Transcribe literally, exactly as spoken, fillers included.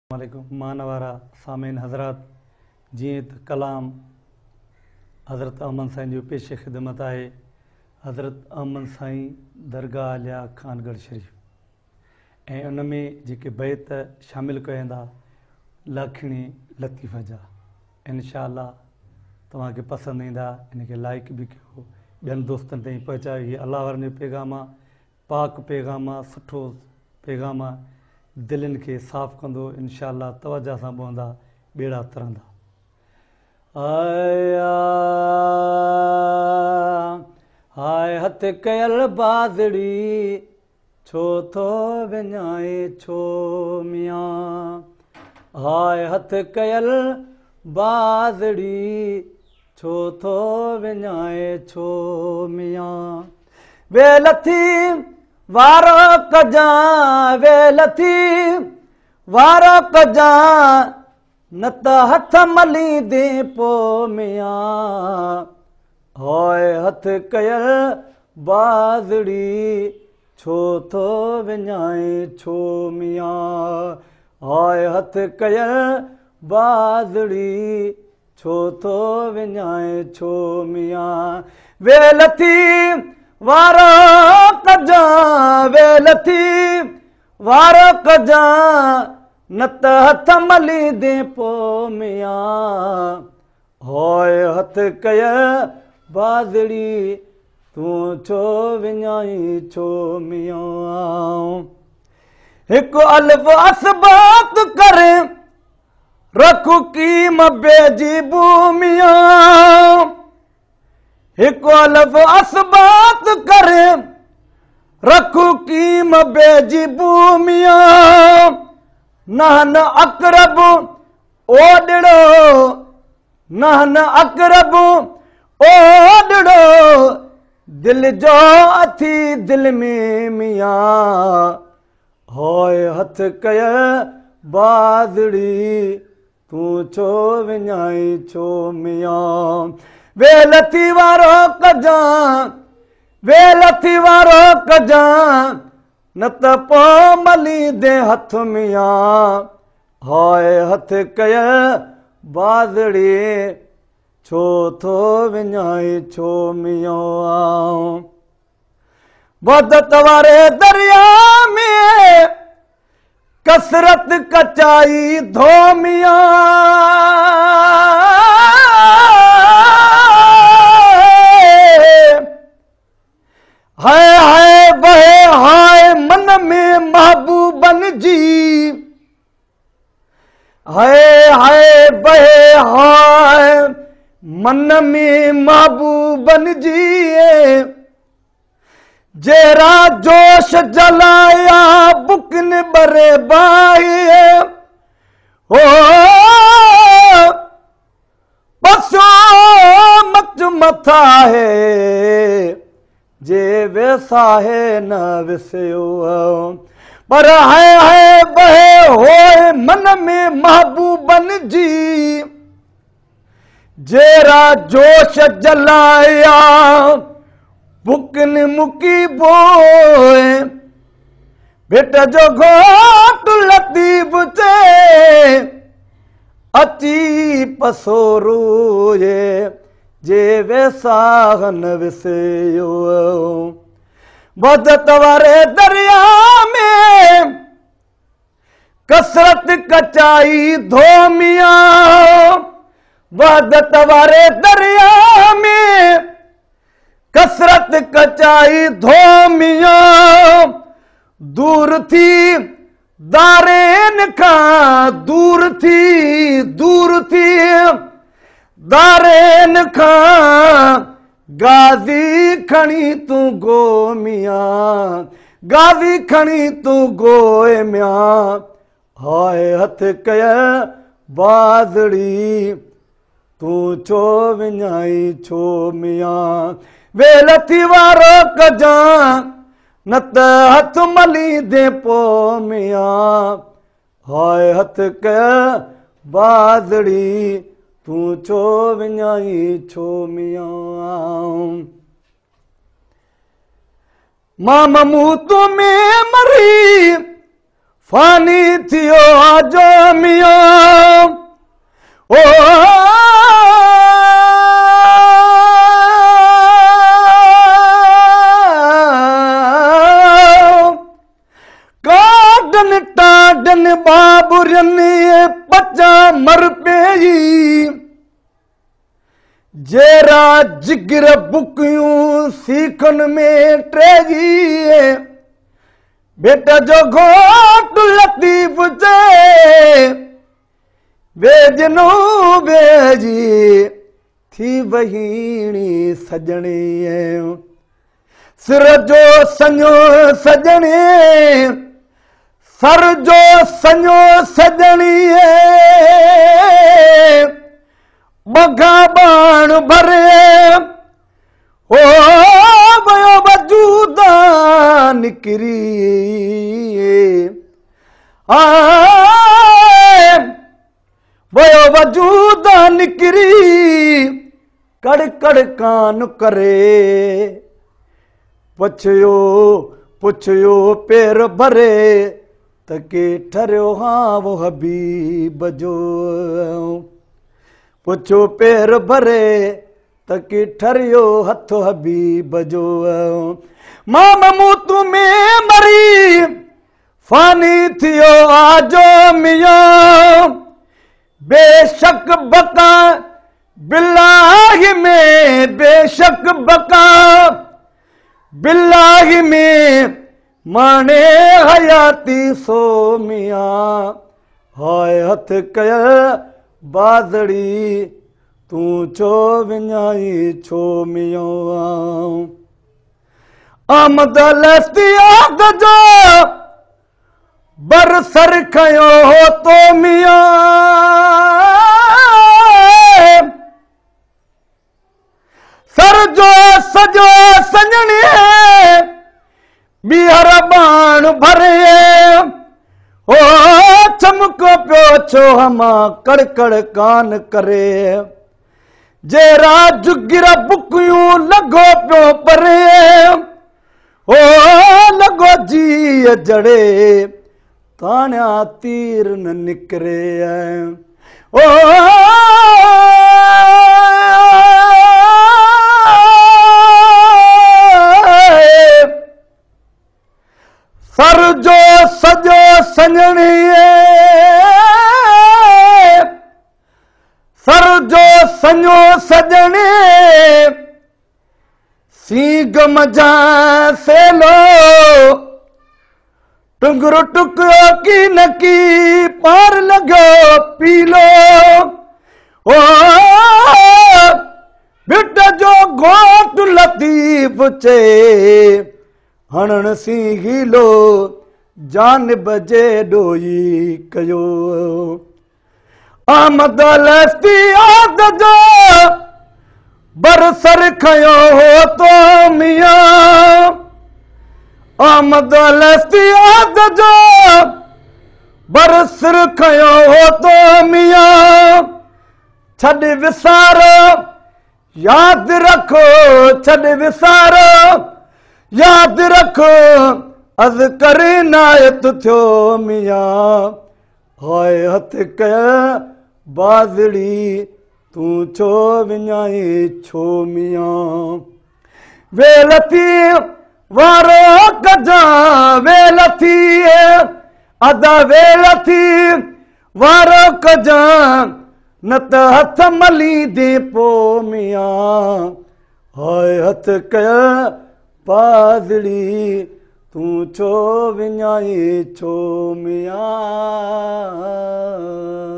वालेकुम मानवारा सामीन हज़रात जीअं त कलाम हज़रत अहमद साईं जो पेश ख़िदमत आहे। हज़रत अहमद साईं दरगाह आलिया खानगढ़ शरीफ़ ऐं उन में जेके बैत शामिलु कयंदा लाखणी लतीफ़ जा इंशा अल्लाह तव्हांखे पसंदि ईंदा। इनखे लाइक बि कयो, ॿियनि दोस्तनि ताईं पहुचायो। हीअ अलाह वारनि जो पैगाम आहे, पाक पैगाम आहे, सुठो पैगाम आहे, दिलनि खे साफ़ कंदो। इंशा अल्लाह तवजा सां ॿुहंदा ॿेड़ा तरंदा। आया हाय हथ कयल बाज़ड़ी छो थो विञाए छो मियां, हाय हथ कयल बाज़ड़ी छो थो विञाए छो मियां। वे लथी वारो कजां वे लथी वारो कजां न त हथ मलींदे पो मियां, हाय हथ कयल बाज़ड़ी छो थो विञाए छो मियां, हाय हथ कयल बाज़ड़ी छो थो विञाए छो मियां। वे लथी वारो कजां वे लथी वारो कजां न त हथ मलींदे पो मियां, हाय हथ कयल बाज़ड़ी तूं छो विञाई छो मियां। हिकु अल्फ असबात करे रखु कीम बेजी भूमियां, हिकु अल्फ असबात करे रखु कीम बेजी भूमियां। नहन अकरब ओडड़ो नहन अकरब ओडड़ो दिल जो अथी दिल में मियां, हाय हथ कयल बाज़ड़ी तूं छो विञाई छो मियां। वे लथी वारो कजां वे लथी वारो कजां न त पो मलींदे हथ मियां, हाय हथ कयल बाज़ड़ी छो थो विञाई छो मियां। बदत वारे दरिया में कसरत कचाई धो मियां, हाय हाय बहे हाय मन में महबूबन जी, हाय हाय बहे हाय मन में महबूबन जी। जेरा जोश जलाया बुकन बरे बाई हो बसो मच मथा है जे वैसा है न विसयो, पर है है बहे होए मन में महबूबन जी। जेरा जोश जलाया बुकन मुकी बोए बेट जो घोट लतीफ से अची पसोरोए जे वैसा न विसयो। बदत वारे दरिया में कसरत कचाई धो मियां, बदत वारे दरिया में कसरत कचाई धो मियां। दूर थी दारेन खां दूर थी दूर थी दारेन खां गाज़ी खणी तूं गो मियां, गाज़ी खणी तूं गोए मियां, हाय हथ कयल बाज़ड़ी तूं छो विञाई छो मियां। वे लथी वारो कजां न त हथ मलींदे पो मियां, हाय हथ कयल बाज़ड़ी तूं छो विञाई छो मियां। मां ममूत में मरी फानी थियो जो जन बाबुरन पचा मर पेई जेरा जिगर बुकियूं सीखन में ट्रेजी बेटा जो घोट लतीफ जे बेजनो बेजी थी बहीणी सजणी सिर जो सञो सजणी सर जो सञो सजणी बगा बाण भरे ओ वयो वजूदा निकरी आए वयो वजूदा निकरी कड़ कड़ कान करे पुछयो पुछयो पेर भरे तके ठरियो हाँ वो हबीब जो पुछो पेर भरे तके ठरियो हथ हबीब जो मां मूत में मरी फानी थियो आजो मियां बेशक बका बिल्लाहि में बेशक बका बिल्लाहि में माने हयाती सो मियां हाय हथ कय बाज़ड़ी तू छो विञाई छो मियां आमद लस्तियात जो बरसर खयो हो तो मियां सर जो सजो सजणी बीहर बाण भरे ओ चमको पियो छो हमा कड़ कड़ कान करे जेरा जुगिर बुकियूं लॻो पियो परे ओ लॻो जी जड़े ताण्या तीर न निकरे ओ सर जो सजो सजणी सर जो सजो सजणी सीग मजा सेलो टुंगर टुकरो की नकी पार लगो पीलो ओ बिट जो घोट लतीफ चे हणन सी हीलो जान बजे डोई कयो आमद लस्ती आद जो बरसर खयो हो तो मियां आमद लस्ती आद जो बरसर खयो हो तो मियां छड़ विसारो याद रखो छड़ विसारो याद रखो अज करे नायत थो मियां हाय हथ कय बाज़ड़ी तू छो विञाई छो मियां वेलथी वारो कजा वेलथी अदा वेलथी वारो कजा न त हथ मली दे पो मियां हाय हथ कय बाज़ड़ी तू छो विञाई छो मियां।